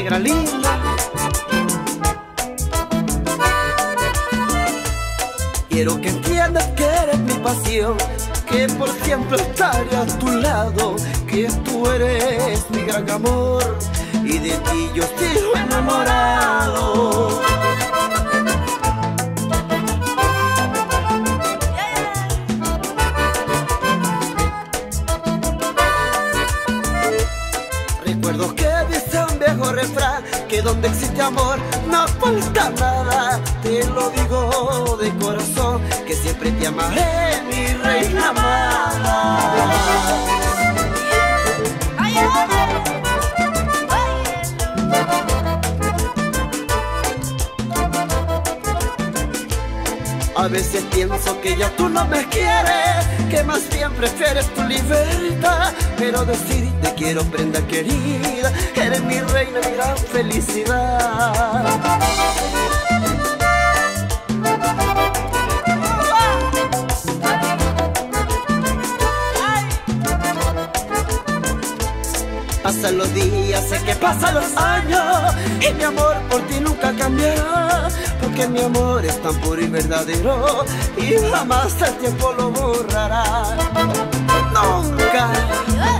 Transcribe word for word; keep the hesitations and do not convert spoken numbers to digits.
negra linda. Quiero que entiendas que eres mi pasión, que por siempre estaré a tu lado, que tú eres mi gran amor y de ti yo estoy enamorado. Recuerdo que dice un viejo refrán, que donde existe amor no falta nada. Te lo digo de corazón, que siempre te amaré, mi reina amada. A veces pienso que ya tú no me quieres, que más bien prefieres tu libertad. Pero decir te quiero, prenda querida, eres mi reina, mi gran felicidad. Pasan los días, sé que pasan los años, y mi amor por ti nunca cambiará, porque mi amor es tan puro y verdadero, y jamás el tiempo lo borrará. Nunca.